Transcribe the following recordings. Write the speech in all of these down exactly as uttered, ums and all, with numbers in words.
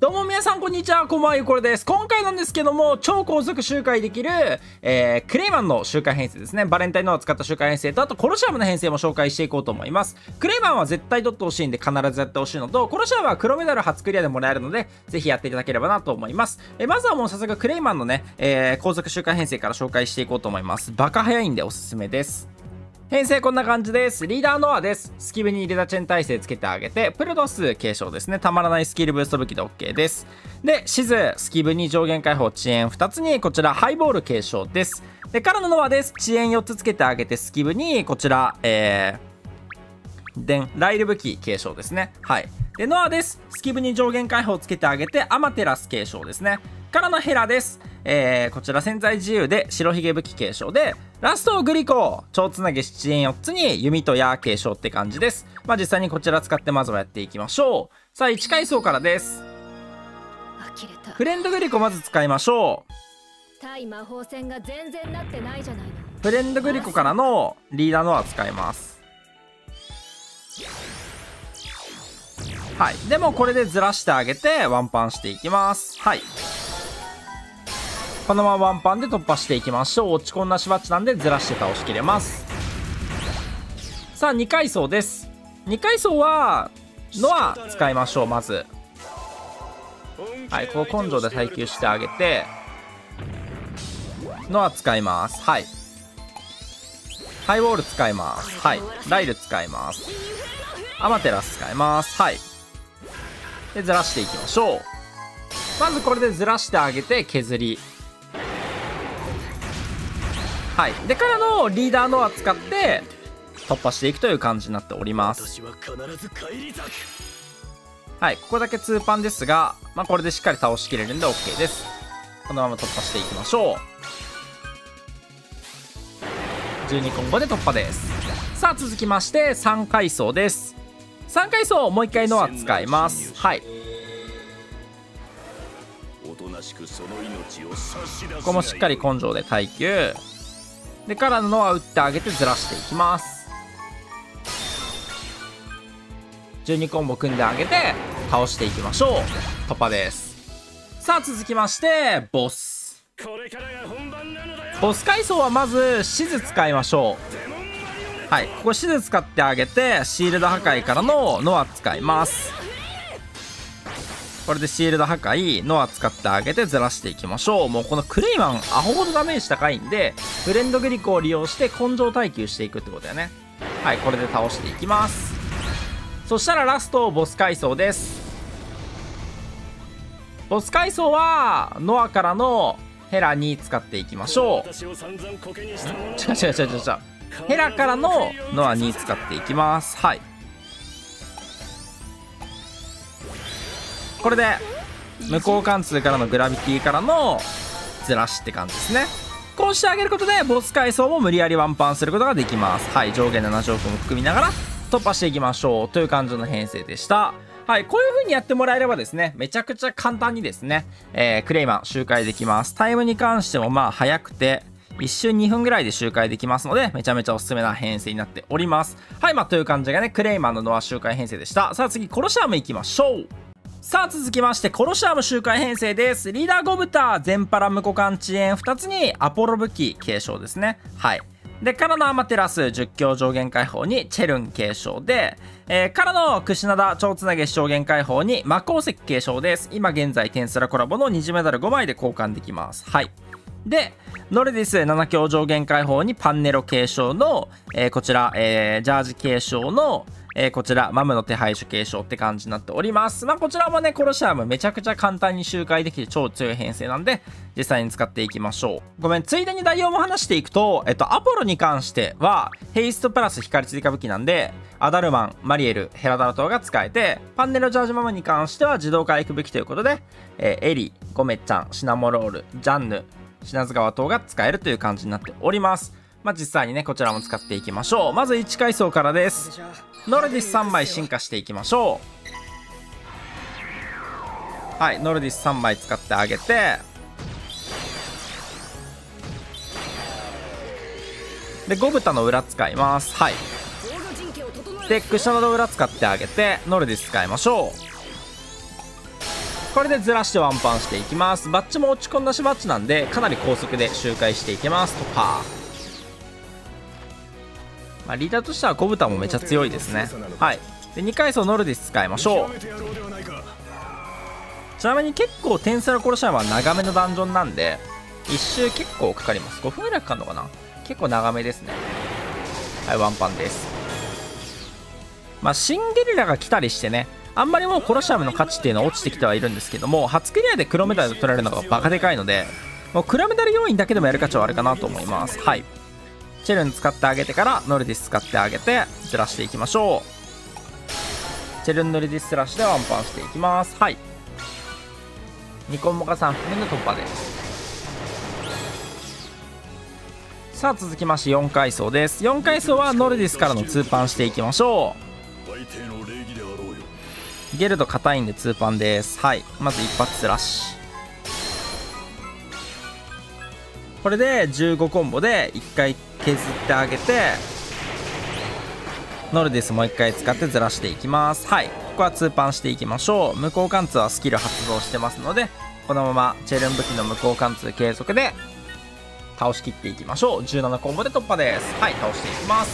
どうも皆さんこんにちは、こんばんは、ゆころです。今回なんですけども、超高速周回できる、えー、クレイマンの周回編成ですね。バレンタインのを使った周回編成と、あとコロシアムの編成も紹介していこうと思います。クレイマンは絶対取ってほしいんで必ずやってほしいのと、コロシアムは黒メダル初クリアでもらえるので、ぜひやっていただければなと思います。えー、まずはもう早速クレイマンのね、えー、高速周回編成から紹介していこうと思います。バカ早いんでおすすめです。編成こんな感じです。リーダーノアです。スキブに入れたチェーン耐性つけてあげて、プルドス継承ですね。たまらないスキルブースト武器で OK です。で、シズ、スキブに上限解放、遅延ふたつに、こちらハイボール継承です。で、からのノアです。遅延よっつつけてあげて、スキブに、こちら、えー、でライル武器継承ですね。はい。で、ノアです。スキブに上限解放つけてあげて、アマテラス継承ですね。からのヘラです。えー、こちら潜在自由で白ひげ武器継承で、ラストグリコ超つなげ七円よっつに弓と矢継承って感じです。まあ実際にこちら使ってまずはやっていきましょう。さあいち階層からです。フレンドグリコまず使いましょう。 対魔法戦が全然なってないじゃないの。 フレンドグリコからのリーダーノア使います。はい、でもこれでずらしてあげてワンパンしていきます。はい、このままワンパンで突破していきましょう。落ち込んだしばっちなんでずらして倒しきれます。さあに階層です。に階層はノア使いましょう。まずはい、ここ根性で耐久してあげてノア使います。はい、ハイウォール使います。はい、ライル使います。アマテラス使います。はい、でずらしていきましょう。まずこれでずらしてあげて削り、はい、でからのリーダーノア使って突破していくという感じになっております。はい、ここだけツーパンですが、まあ、これでしっかり倒しきれるんで OK です。このまま突破していきましょう。じゅうにコンボで突破です。さあ続きましてさん階層です。さん階層もういっかいノア使います。はい、ここもしっかり根性で耐久でからのノア打ってあげてずらしていきます。じゅうにコンボ組んであげて倒していきましょう。突破です。さあ続きましてボスボス階層はまずシズ使いましょう。はい、ここシズ使ってあげてシールド破壊からのノア使います。これでシールド破壊ノア使ってあげてずらしていきましょう。もうこのクレイマンアホほどダメージ高いんでフレンドグリコを利用して根性耐久していくってことだよね。はい、これで倒していきます。そしたらラストボス階層です。ボス階層はノアからのヘラに使っていきましょう。違う違う違う違う違うヘラからのノアに使っていきます。はい、これで無効貫通からのグラビティからのずらしって感じですね。こうしてあげることでボス階層も無理やりワンパンすることができます。はい、上限なな条項も含みながら突破していきましょうという感じの編成でした。はい、こういう風にやってもらえればですね、めちゃくちゃ簡単にですね、えー、クレイマン周回できます。タイムに関してもまあ早くていっ瞬にふんぐらいで周回できますので、めちゃめちゃおすすめな編成になっております。はい、まあという感じがね、クレイマンのノア周回編成でした。さあ次コロシアムいきましょう。さあ続きましてコロシアム周回編成です。リーダーゴブタ全パラ無股間遅延ふたつにアポロ武器継承ですね。はい、でからのアマテラスじゅっ強上限解放にチェルン継承で、えー、からのクシナダ超つなげ上限解放に魔鉱石継承です。今現在テンスラコラボの二次メダルごまいで交換できます。はい、でノルディスなな強上限解放にパンネロ継承の、えー、こちら、えー、ジャージ継承のえー、こちらマムの手配種継承って感じになっております。まあこちらもねコロシアムめちゃくちゃ簡単に周回できて超強い編成なんで実際に使っていきましょう。ごめん、ついでに内容も話していくと、えっとアポロに関してはヘイストプラス光追加武器なんでアダルマン、マリエル、ヘラダラトが使えて、パンネロジャージマムに関しては自動回復武器ということで、えー、エリ、ゴメちゃん、シナモロール、ジャンヌ、シナズガワ等が使えるという感じになっております。まあ実際にねこちらも使っていきましょう。まずいち階層からです。ノルディスさんまい進化していきましょう。はい、ノルディスさんまい使ってあげてでゴブタの裏使います。はい、でクシャナの裏使ってあげてノルディス使いましょう。 これでずらしてワンパンしていきます。バッチも落ち込んだしバッチなんでかなり高速で周回していきます。突破。まあ、リーダーとしては小豚もめちゃ強いですね。はい。でにかい層ノルディス使いましょう。ちなみに結構テンセラコロシアムは長めのダンジョンなんでいっ周結構かかります。ごふんぐらいかかるのかな。結構長めですね。はい、ワンパンです。まあシンデレラが来たりしてね、あんまりもうコロシアムの価値っていうのは落ちてきてはいるんですけども、初クリアで黒メダル取られるのがバカでかいので、もう黒メダル要員だけでもやる価値はあるかなと思います。はい。チェルン使ってあげてからノルディス使ってあげてずらしていきましょう。チェルンノルディススラッシュでワンパンしていきます。はい。にコンボかさんふんめの突破です。さあ続きましてよんかい層です。よんかい層はノルディスからのツーパンしていきましょう。ゲルド硬いんでツーパンです。はい。まず一発スラッシュ。これでじゅうごコンボでいっかい削ってあげてノルディスもういっかい使ってずらしていきます。はい。ここはツーパンしていきましょう。無効貫通はスキル発動してますのでこのままチェルン武器の無効貫通継続で倒しきっていきましょう。じゅうななコンボで突破です。はい。倒していきます。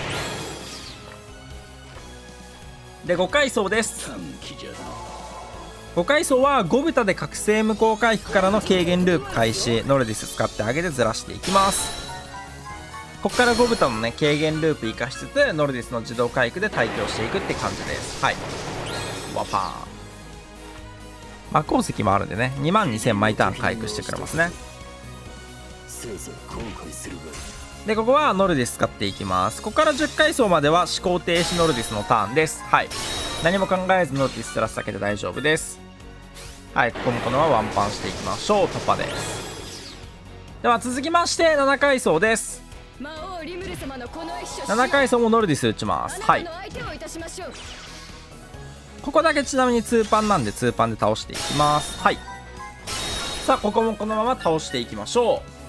でごかい層です。ごかい層はゴブタで覚醒無効回復からの軽減ループ開始。ノルディス使ってあげてずらしていきます。ここからゴブタのね軽減ループ生かしつつノルディスの自動回復で対強していくって感じです。はい。ワパーン。魔鉱石もあるんでねにまんにせん毎ターン回復してくれますね。でここはノルディス使っていきます。ここからじゅっかい層までは思考停止ノルディスのターンです。はい。何も考えずノルディススラスだけで大丈夫です。はい。ここもこのままワンパンしていきましょう。突破です。では続きましてななかい層です。ななかい層もノルディス打ちます。はい。ここだけちなみにツーパンなんでツーパンで倒していきます。はい。さあここもこのまま倒していきましょう。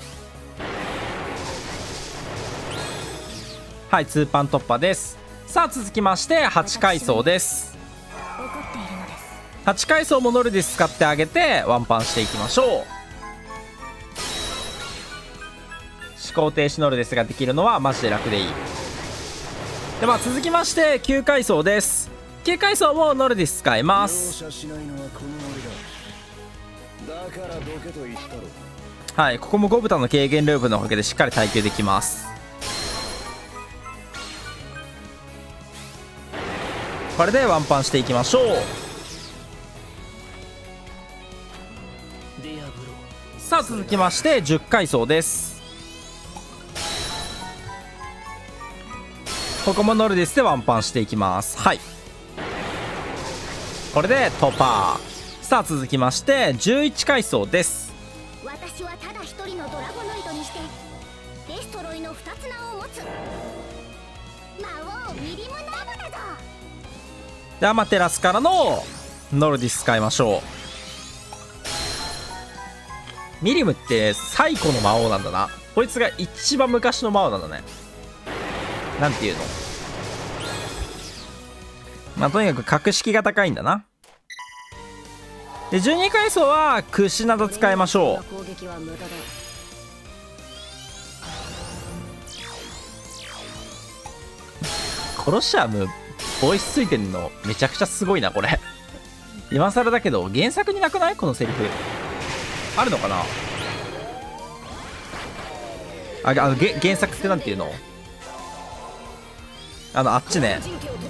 はい。ツーパン突破です。さあ続きましてはちかい層です。はちかい層もノルディス使ってあげてワンパンしていきましょう。思考停止ノルディスができるのはマジで楽でいい。では続きましてきゅうかい層です。きゅうかい層もノルディス使います。はい。ここもゴブタの軽減ループのおかげでしっかり耐久できます。これでワンパンしていきましょう。さあ続きましてじゅっかい層です。ここもノルディスでワンパンしていきます。はい。これで突破。さあ続きましてじゅういちかい層です。 私はただ一人のドラゴノイドにしてデストロイの二つ名を持つ魔王ミリムナーブだぞ。 でアマテラスからのノルディス使いましょう。ミリムって最古の魔王なんだな。こいつが一番昔の魔王なんだね。なんていうの、まあとにかく格式が高いんだな。でじゅうにかい層は櫛など使いましょう。コロシアムボイスついてんのめちゃくちゃすごいなこれ。今更だけど原作になくない？このセリフあるのかな。ああのげ原作ってなんていうの、あのあっちね、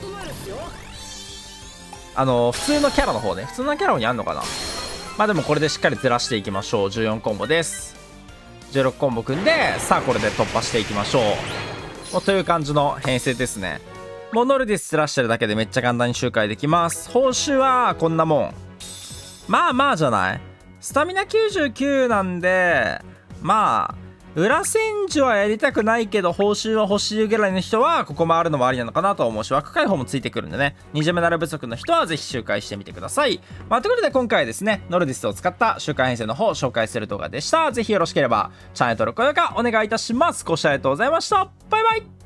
あの普通のキャラの方ね、普通のキャラにあんのかな。まあでもこれでしっかりずらしていきましょう。じゅうよんコンボです。じゅうろくコンボ組んでさあこれで突破していきましょう。もうという感じの編成ですね。もうノルディスずらしてるだけでめっちゃ簡単に周回できます。報酬はこんなもん、まあまあじゃない。スタミナきゅうじゅうきゅうなんでまあ裏戦時はやりたくないけど報酬は欲しいぐらいの人はここ回るのもありなのかなと思うし、枠解放もついてくるんでね、にじゅうメダル不足の人はぜひ周回してみてください。まあということで今回はですねノルディスを使った周回編成の方を紹介する動画でした。ぜひよろしければチャンネル登録高評価お願いいたします。ご視聴ありがとうございました。バイバイ。